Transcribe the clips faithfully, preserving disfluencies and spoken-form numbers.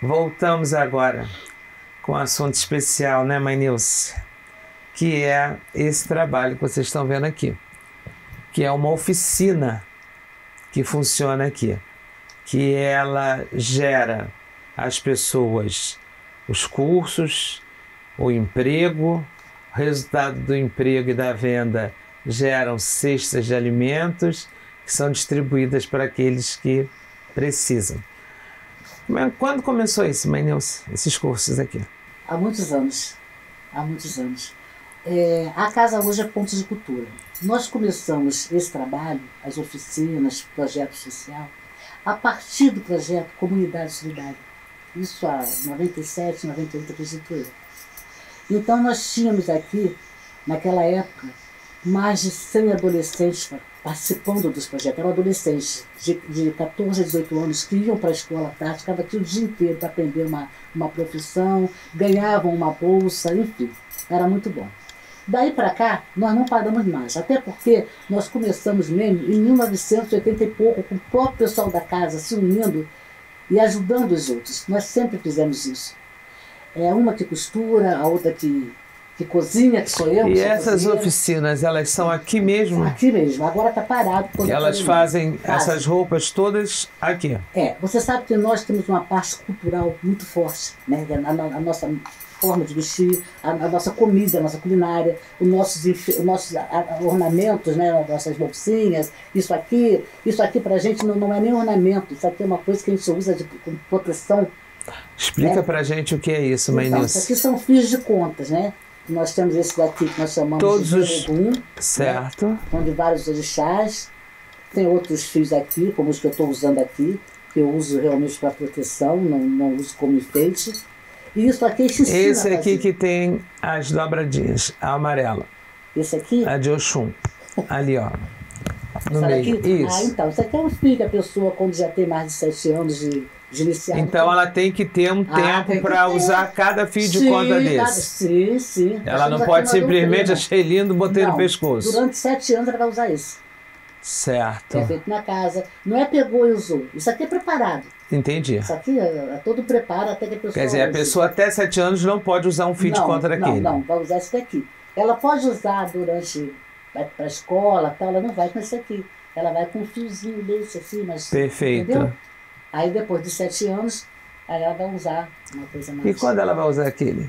voltamos agora com um assunto especial, né, Mãe Nilce? Que é esse trabalho que vocês estão vendo aqui, que é uma oficina que funciona aqui, que ela gera às pessoas os cursos, o emprego, o resultado do emprego e da venda geram cestas de alimentos que são distribuídas para aqueles que precisam. Quando começou isso, Mãe Nilce, esses cursos aqui? Há muitos anos, há muitos anos. É, a casa hoje é ponto de cultura. Nós começamos esse trabalho, as oficinas, projeto social, a partir do projeto Comunidade Solidária. Isso há noventa e sete, noventa e oito, acredito eu. Então nós tínhamos aqui, naquela época, mais de cem adolescentes participando dos projetos. Eram adolescentes de, de quatorze a dezoito anos que iam para a escola à tarde, ficavam aqui o dia inteiro para aprender uma, uma profissão, ganhavam uma bolsa, enfim, era muito bom. Daí para cá, nós não paramos mais, até porque nós começamos mesmo em mil novecentos e oitenta e pouco, com o próprio pessoal da casa se unindo e ajudando os outros. Nós sempre fizemos isso. É uma que costura, a outra que... que cozinha, que sou eu. E essas cozinheira. Oficinas, elas são aqui mesmo? Aqui mesmo, agora está parado. E elas fazem Faz. essas roupas todas aqui? É, você sabe que nós temos uma parte cultural muito forte, né? A, a, a nossa forma de vestir, a, a nossa comida, a nossa culinária, os nossos, os nossos a, a, ornamentos, né? As nossas bolsinhas, isso aqui, isso aqui pra gente não, não é nem ornamento, isso aqui é uma coisa que a gente usa de, com proteção. Explica né? pra gente o que é isso, Mãe então, Nilce. Isso aqui são fios de contas, né? Nós temos esse daqui que nós chamamos Todos de os... Ogum, certo. Né? São de vários orixás. Tem outros fios aqui, como os que eu estou usando aqui, que eu uso realmente para proteção, não, não uso como enfeite. E isso aqui te ensina. Esse aqui que tem as dobradinhas, a amarela. Esse aqui? A de Oxum. Ali, ó. No Essa meio. Daqui? Isso. Ah, então. Isso aqui é um fio que a pessoa, quando já tem mais de sete anos de, de iniciar. Então ela tem que ter um ah, tempo para usar cada fio de sim, conta desse. Cada, sim, sim. Ela não pode simplesmente achei lindo, botei não, no pescoço. Durante sete anos ela vai usar esse. Certo. É feito na casa. Não é pegou e usou. Isso aqui é preparado. Entendi. Isso aqui é, é todo preparo até que a pessoa... Quer dizer, a pessoa até sete anos não pode usar um fio não, de conta daquele. Não, não, vai usar esse daqui. Ela pode usar durante... Vai para a escola, tal, ela não vai com esse aqui. Ela vai com um fiozinho desse assim, mas... Perfeito. Entendeu? Aí depois de sete anos, aí ela vai usar uma coisa mais... E quando ela vai usar aquele?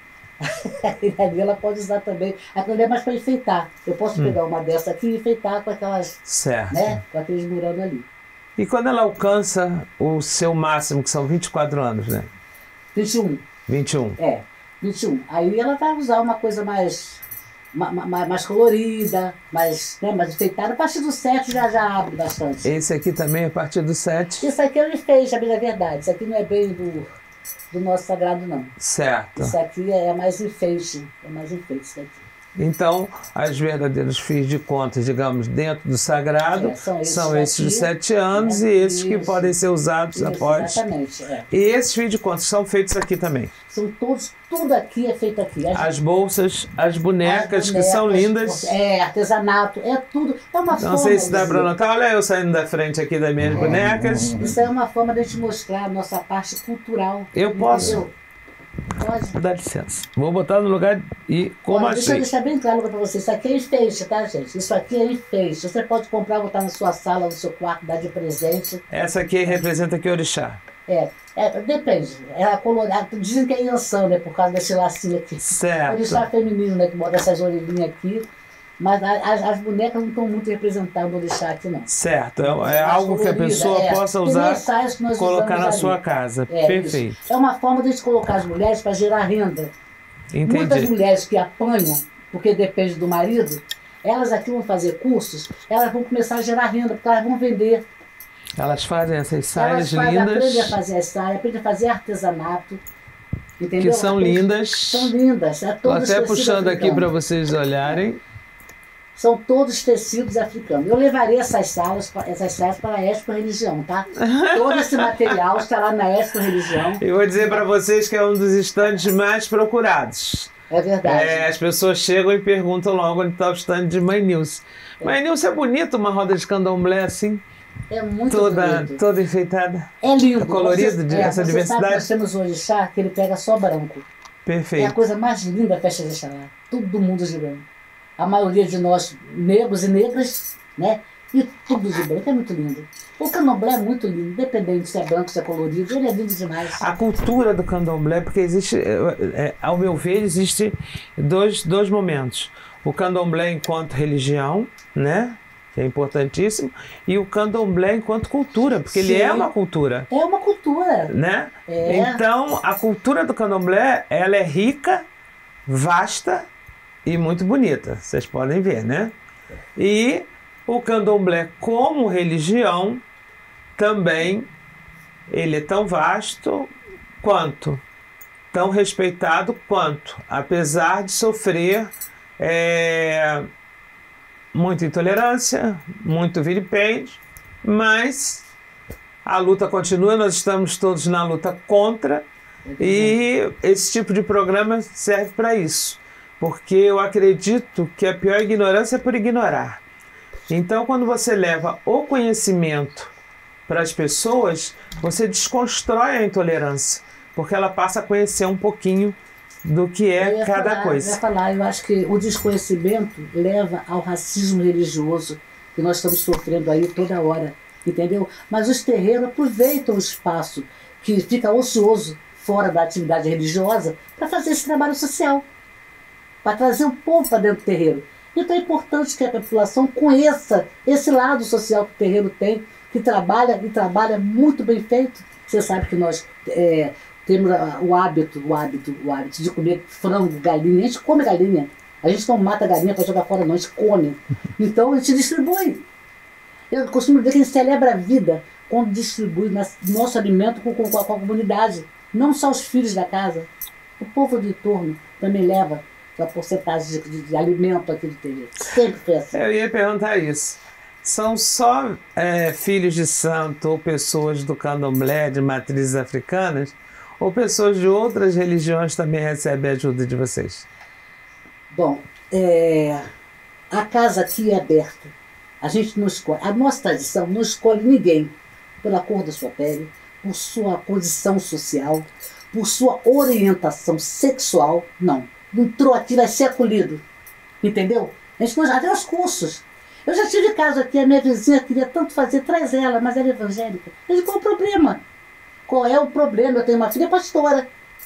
Ali ela pode usar também. Aquilo é mais para enfeitar. Eu posso hum. pegar uma dessa aqui e enfeitar com aquelas... Certo. Né? Com aqueles murando ali. E quando ela alcança o seu máximo, que são vinte e quatro anos, né? vinte e um. vinte e um. É, vinte e um. Aí ela vai usar uma coisa mais, mais, mais colorida, mais, né, mais enfeitada. A partir do sete já, já abre bastante. Esse aqui também, a partir do sete? Isso aqui eu enfeite, a bem da verdade. Isso aqui não é bem do, do nosso sagrado, não. Certo. Isso aqui é mais enfeite. É mais enfeite isso daqui. Então, as verdadeiros fios de contas, digamos, dentro do sagrado, é, são esses, são esses de sete anos, é, e esses isso, que podem ser usados isso, após. Exatamente. É. E esses fios de contas são feitos aqui também? São todos, tudo aqui é feito aqui. As, as bolsas, as bonecas, as bonecas, que são lindas. É, artesanato, é tudo. É uma Não forma, sei se dá para notar, olha eu saindo da frente aqui das minhas é, bonecas. Isso é uma forma de a gente mostrar a nossa parte cultural. Eu posso. Entendeu? Pode. Dá licença. Vou botar no lugar e como Olha, deixa eu achei. deixar bem claro para você. Isso aqui é enfeite, tá, gente? Isso aqui é enfeite. Você pode comprar, botar na sua sala, no seu quarto, dar de presente. Essa aqui representa que orixá? É, é, depende. Ela é colorada. Dizem que é Yansan, né? Por causa desse lacinho aqui. Certo. Orixá feminino, né? Que bota essas orelhinhas aqui. Mas as, as bonecas não estão muito representando o orixá aqui, não. Certo. É, é algo colorida, que a pessoa é, possa usar, colocar na ali. sua casa. É, perfeito. Isso. É uma forma de a gente colocar as mulheres para gerar renda. Entendi. Muitas mulheres que apanham, porque depende do marido, elas aqui vão fazer cursos, elas vão começar a gerar renda, porque elas vão vender. Elas fazem essas saias elas fazem, lindas. Aprendem a fazer as saias, aprendem a fazer artesanato. Entendeu? Que são aprendem, lindas. São lindas. É Estou até puxando africano. aqui para vocês olharem. São todos tecidos africanos. Eu levarei essas salas, essas saias para a Expo Religião, tá? Todo esse material está lá na Expo Religião. Eu vou dizer para vocês que é um dos estandes mais procurados. É verdade. É, as pessoas chegam e perguntam logo onde está o estande de Mãe Nilce. É. Mãe Nilce, é bonito uma roda de candomblé assim? É muito toda, bonito. toda enfeitada. É lindo. É colorido, você, de, é, essa você diversidade. Sabe que nós temos o orixá que ele pega só branco. Perfeito. É a coisa mais linda a festa de Oxalá. Todo mundo de branco. A maioria de nós, negros e negras, né? E tudo de branco. É muito lindo. O candomblé é muito lindo, independente se é branco, se é colorido, ele é lindo demais. A cultura do candomblé, porque existe, é, ao meu ver, existe dois, dois momentos. O candomblé enquanto religião, né? Que é importantíssimo, e o candomblé enquanto cultura, porque Sim. ele é uma cultura. É uma cultura. Né? É. Então, a cultura do candomblé, ela é rica, vasta e muito bonita. Vocês podem ver, né? E o candomblé como religião, também, ele é tão vasto quanto, tão respeitado quanto, apesar de sofrer é, muita intolerância, muito vilipêndio, mas a luta continua, nós estamos todos na luta contra, e esse tipo de programa serve para isso, porque eu acredito que a pior ignorância é por ignorar. Então, quando você leva o conhecimento para as pessoas, você desconstrói a intolerância, porque ela passa a conhecer um pouquinho do que é cada falar, coisa. Eu ia falar, eu acho que o desconhecimento leva ao racismo religioso que nós estamos sofrendo aí toda hora, entendeu? Mas os terreiros aproveitam o espaço que fica ocioso fora da atividade religiosa para fazer esse trabalho social, para trazer o povo para dentro do terreiro. Então é importante que a população conheça esse lado social que o terreiro tem, que trabalha e trabalha muito bem feito. Você sabe que nós é, temos o hábito, o hábito, o hábito de comer frango, galinha. A gente come galinha. A gente não mata a galinha para jogar fora, não. A gente come. Então a gente distribui. Eu costumo dizer que a gente celebra a vida quando distribui nosso alimento com, com, com a comunidade. Não só os filhos da casa. O povo do entorno também leva a porcentagem de, de, de alimento aqui do terreiro. Sempre foi assim. Eu ia perguntar isso. São só é, filhos de santo ou pessoas do candomblé de matrizes africanas, ou pessoas de outras religiões também recebem a ajuda de vocês? Bom, é, a casa aqui é aberta. A gente não escolhe. A nossa tradição não escolhe ninguém pela cor da sua pele, por sua posição social, por sua orientação sexual. Não. Entrou aqui, vai ser acolhido. Entendeu? A gente não já tem os cursos. Eu já tive caso aqui, a minha vizinha queria tanto fazer, traz ela, mas ela é evangélica. Eu digo, qual o problema? Qual é o problema? Eu tenho uma filha pastora.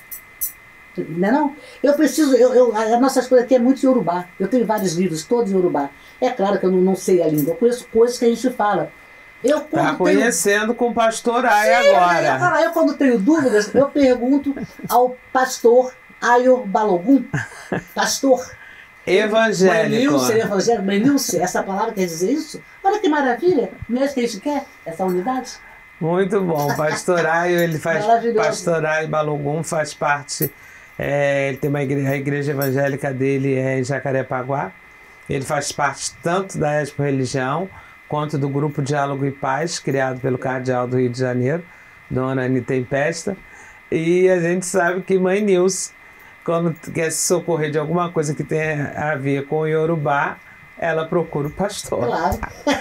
Não é não? Eu preciso, eu, eu, a nossa escola aqui é muito Yorubá. Eu tenho vários livros, todos em Yorubá. É claro que eu não, não sei a língua, eu conheço coisas que a gente fala. Eu, tá conhecendo tenho... com o pastor Ai Sim, agora. Eu, falar, eu, quando tenho dúvidas, eu pergunto ao pastor Ayo Balogun, pastor evangélico. Manilce, evangélico, Manilce, essa palavra quer dizer isso? Olha que maravilha, não é isso que a gente quer, essa unidade? Muito bom, pastor Ayo, ele faz, pastor Ayo Balogun faz parte, é, ele tem uma igreja, a igreja evangélica dele é em Jacarepaguá, ele faz parte tanto da Expo Religião, quanto do grupo Diálogo e Paz, criado pelo cardeal do Rio de Janeiro, Dona Anitta Tempesta, e a gente sabe que Mãe Nilce, quando quer se socorrer de alguma coisa que tenha a ver com o Yorubá, ela procura o pastor. Claro.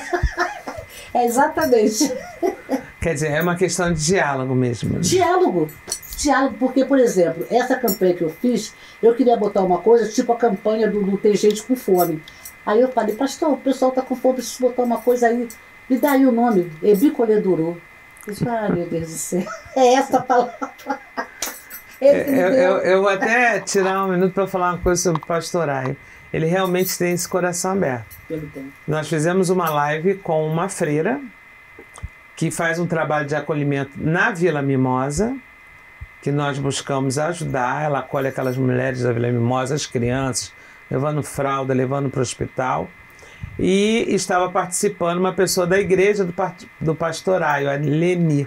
É exatamente. Quer dizer, é uma questão de diálogo mesmo. Né? Diálogo. Diálogo, porque, por exemplo, essa campanha que eu fiz, eu queria botar uma coisa, tipo a campanha do, do Tem Gente com Fome. Aí eu falei, pastor, o pessoal está com fome, preciso botar uma coisa aí. Me dá aí o nome, Ebicoledurô. Eu disse, ah, meu Deus do céu, é essa palavra. Eu, eu, eu vou até tirar um minuto para falar uma coisa sobre o pastor Ayo. Ele realmente tem esse coração aberto. Ele tem. Nós fizemos uma live com uma freira que faz um trabalho de acolhimento na Vila Mimosa, que nós buscamos ajudar. Ela acolhe aquelas mulheres da Vila Mimosa, as crianças, levando fralda, levando para o hospital. E estava participando uma pessoa da igreja do, do pastor Ayo, a Leni.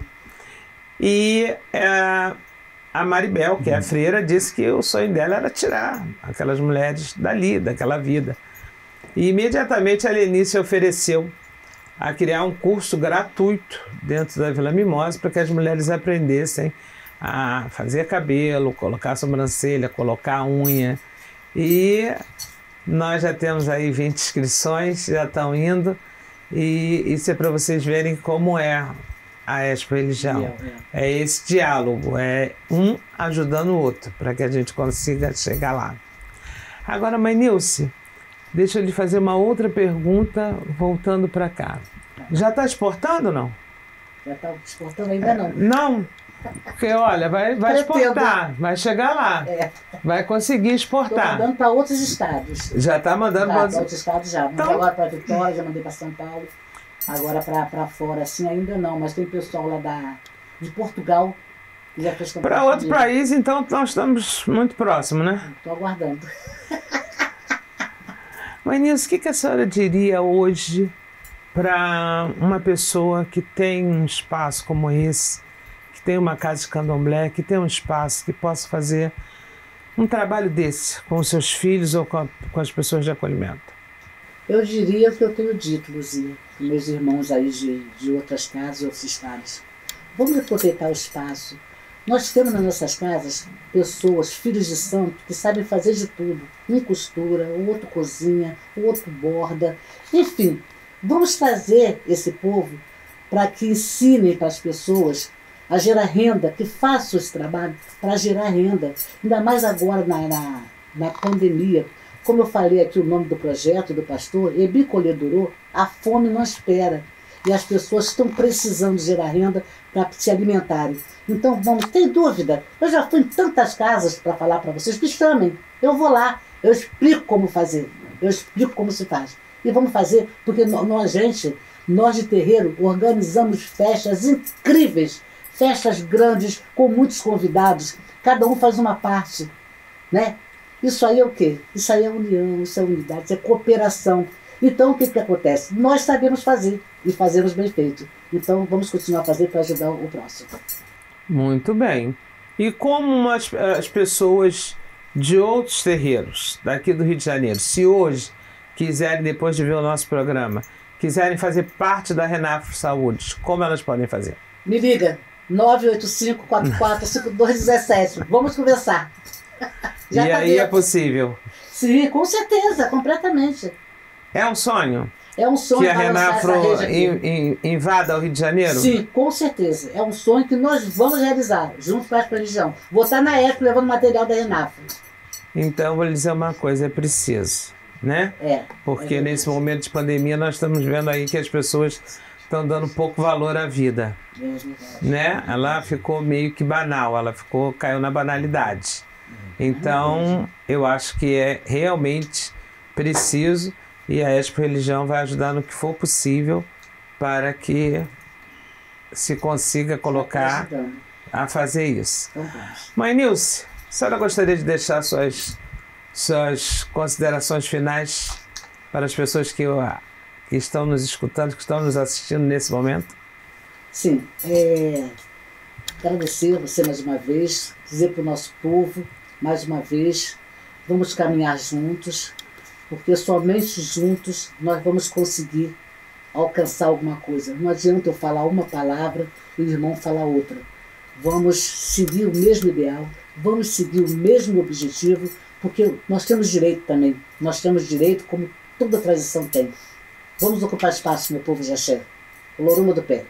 E é, a Maribel, que é a freira, disse que o sonho dela era tirar aquelas mulheres dali, daquela vida. E imediatamente a Leni se ofereceu a criar um curso gratuito dentro da Vila Mimosa para que as mulheres aprendessem a fazer cabelo, colocar sobrancelha, colocar unha. E nós já temos aí vinte inscrições, já estão indo. E isso é para vocês verem como é a Expo Religião. É esse diálogo, é um ajudando o outro, para que a gente consiga chegar lá. Agora, mãe Nilce, deixa eu lhe fazer uma outra pergunta, voltando para cá. Já está exportando ou não? Já está exportando ainda não. Não? Porque, olha, vai, vai exportar, vai chegar lá, é. Vai conseguir exportar. Estou mandando para outros estados. Já está mandando para outros estados já. Mandei então... agora para Vitória, já mandei para São Paulo. Agora para fora, assim, ainda não, mas tem pessoal lá da, de Portugal que já fez contato. Para outro país, então, nós estamos muito próximos, né? Estou aguardando. Mas, Nilce, o que, que a senhora diria hoje para uma pessoa que tem um espaço como esse, que tem uma casa de candomblé, que tem um espaço que possa fazer um trabalho desse com os seus filhos ou com, a, com as pessoas de acolhimento? Eu diria o que eu tenho dito, Luzia, meus irmãos aí de, de outras casas e outros estados. Vamos aproveitar o espaço. Nós temos nas nossas casas pessoas, filhos de santo, que sabem fazer de tudo. Um costura, o outro cozinha, o outro borda. Enfim, vamos trazer esse povo para que ensinem para as pessoas a gerar renda, que façam esse trabalho para gerar renda. Ainda mais agora na, na, na pandemia. Como eu falei aqui o nome do projeto, do pastor, Ebi Colhedorô, a fome não espera. E as pessoas estão precisando gerar renda para se alimentarem. Então, vamos, tem dúvida? Eu já fui em tantas casas para falar para vocês, me chamem. Eu vou lá, eu explico como fazer, eu explico como se faz. E vamos fazer, porque nós, gente, nós de terreiro, organizamos festas incríveis, festas grandes, com muitos convidados, cada um faz uma parte, né? Isso aí é o quê? Isso aí é união, isso é unidade, isso é cooperação. Então, o que, que acontece? Nós sabemos fazer e fazemos bem feito. Então, vamos continuar a fazer para ajudar o próximo. Muito bem. E como as, as pessoas de outros terreiros daqui do Rio de Janeiro, se hoje quiserem, depois de ver o nosso programa, quiserem fazer parte da Renafro Saúde, como elas podem fazer? Me liga, nove oito cinco, quatro quatro cinco dois um sete. Vamos conversar. Já e tá aí dentro. É possível? Sim, com certeza, completamente. É um sonho? É um sonho que a Renafro invada o Rio de Janeiro? Sim, com certeza. É um sonho que nós vamos realizar, junto com a Expo Religião. Vou estar na Expo levando material da Renafro. Então, vou lhe dizer uma coisa, é preciso, né? É. Porque é nesse momento de pandemia nós estamos vendo aí que as pessoas estão dando pouco valor à vida. É verdade. Né? Ela ficou meio que banal, ela ficou, caiu na banalidade. Então, eu acho que é realmente preciso e a Expo Religião vai ajudar no que for possível para que se consiga colocar a fazer isso. Mãe Nilce, a senhora gostaria de deixar suas, suas considerações finais para as pessoas que, que estão nos escutando, que estão nos assistindo nesse momento? Sim, é, agradecer você mais uma vez, dizer para o nosso povo, mais uma vez, vamos caminhar juntos, porque somente juntos nós vamos conseguir alcançar alguma coisa. Não adianta eu falar uma palavra e o irmão falar outra. Vamos seguir o mesmo ideal, vamos seguir o mesmo objetivo, porque nós temos direito também. Nós temos direito como toda tradição tem. Vamos ocupar espaço, meu povo de Axé. O Lorumo do Pé.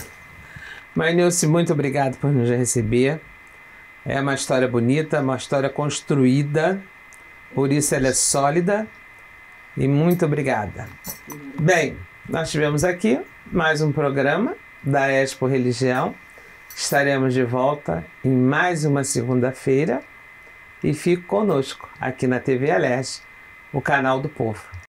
Mãe Nilce, muito obrigado por nos receber. É uma história bonita, uma história construída, por isso ela é sólida. E muito obrigada. Bem, nós tivemos aqui mais um programa da Expo Religião. Estaremos de volta em mais uma segunda-feira. E fique conosco aqui na T V Alerj, o canal do povo.